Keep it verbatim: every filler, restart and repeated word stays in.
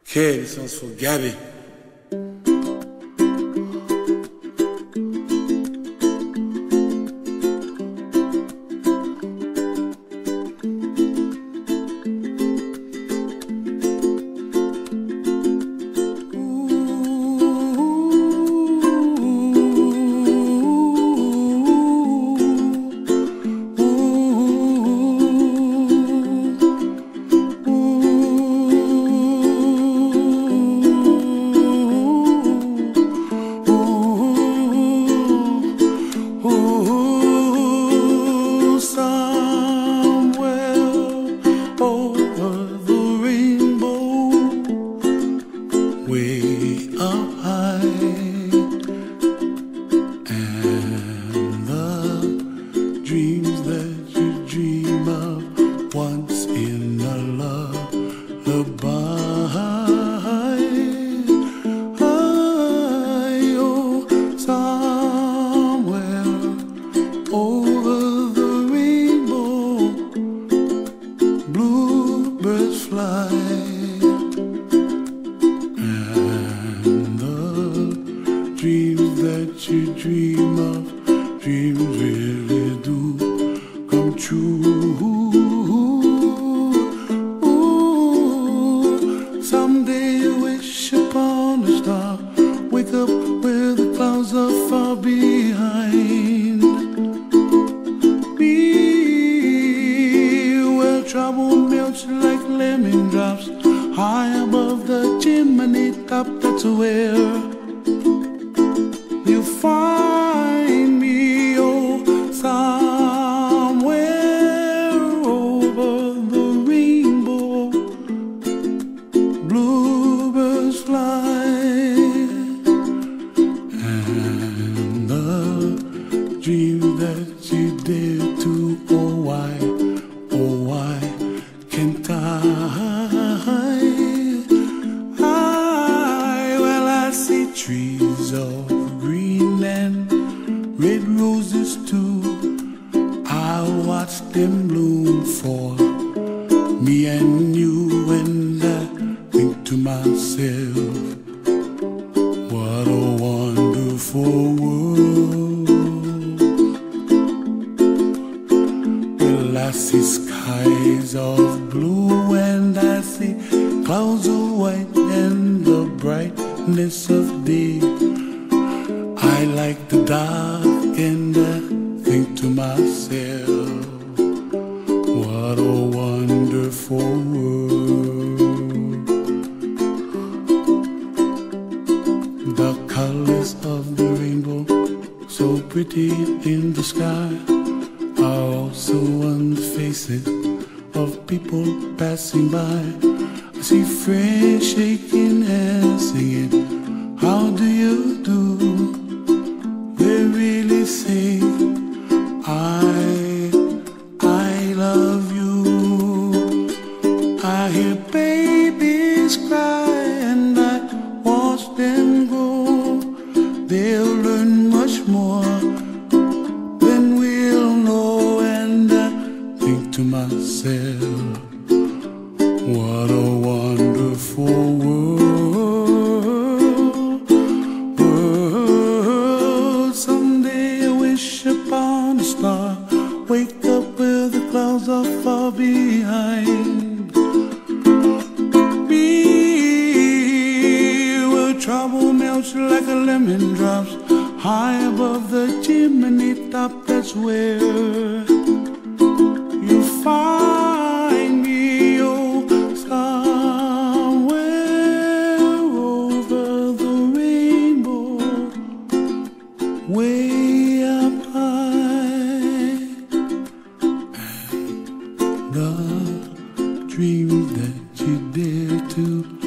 Okay, this one's for Gabby. Way up high, and the dreams that you dream of once in a lullaby. Oh, somewhere over the rainbow, bluebirds fly. Dreams that you dream of, dreams really do come true. Ooh, someday you wish upon a star, wake up where the clouds are far behind me, where trouble melts like lemon drops, high above the chimney top. That's where you find me, oh, somewhere over the rainbow, bluebirds fly, and the dreams that you dare to, oh why, oh why can't I? I, well, I see trees of green and red roses too. I watch them bloom for me and you, and I think to myself, what a wonderful world. Well, I see skies of blue and I see clouds of white and the brightness of day. I like the dark and I think to myself, what a wonderful world. The colors of the rainbow, so pretty in the sky, are also on the faces of people passing by. I see friends shaking hands singing, how do you do? They really say, I, I love you. I hear babies cry and I watch them grow. They'll learn much more than we'll know, and I think to myself, what a wonderful world. World. Someday I wish upon a star, wake up where the clouds are far behind me, where trouble melts like a lemon drops, high above the chimney top. That's where you find me, oh, somewhere over the rainbow, way up high, and the dreams that you dare to